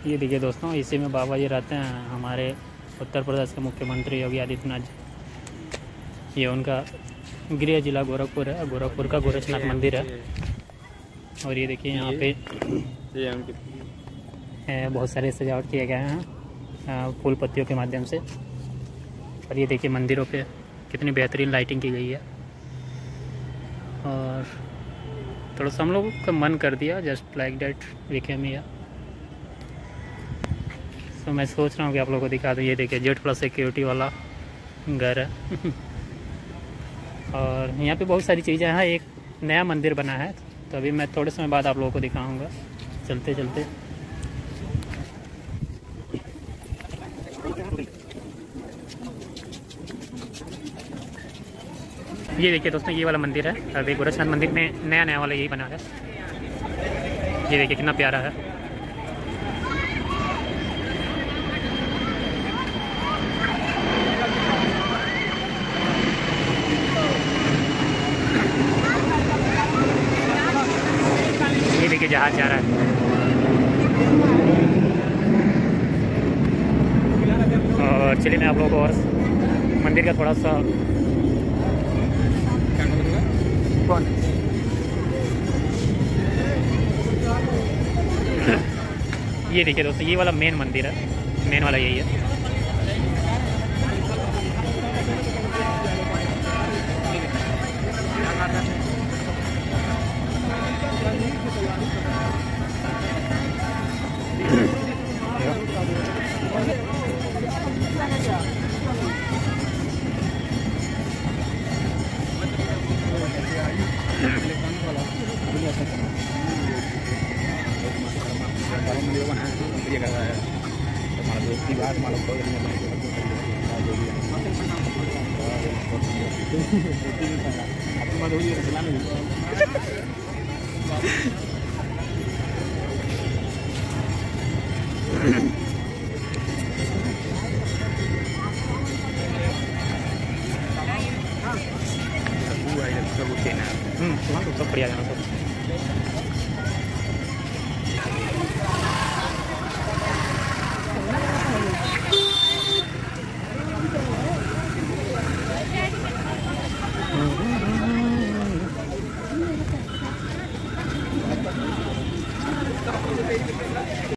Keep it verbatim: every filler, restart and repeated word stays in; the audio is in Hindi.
ये देखिए दोस्तों, इसी में बाबा जी रहते हैं, हमारे उत्तर प्रदेश के मुख्यमंत्री योगी आदित्यनाथ जी। ये उनका गृह जिला गोरखपुर है, गोरखपुर का गोरखनाथ मंदिर है। और ये देखिए यहाँ पे बहुत सारे सजावट किए गए हैं फूल पत्तियों के माध्यम से। और ये देखिए मंदिरों पे कितनी बेहतरीन लाइटिंग की गई है। और थोड़ा सा हम लोगों का मन कर दिया, just like that we came here. तो मैं सोच रहा हूँ कि आप लोगों को दिखा दूँ। ये देखिए जेड प्लस सिक्योरिटी वाला घर है। और यहाँ पे बहुत सारी चीज़ें हैं। एक नया मंदिर बना है, तो अभी मैं थोड़े समय बाद आप लोगों को दिखाऊंगा चलते चलते। ये देखिए दोस्तों, ये वाला मंदिर है, अभी गोरखनाथ मंदिर में नया नया वाला यही बना है। ये देखिए कितना प्यारा है। ये देखिए जहाज जा रहा है। और चलिए मैं आप लोगों को और मंदिर का थोड़ा सा कौन ये देखिए दोस्तों, ये वाला मेन मंदिर है, मेन वाला यही है। Hmm, cuma tutup pria yang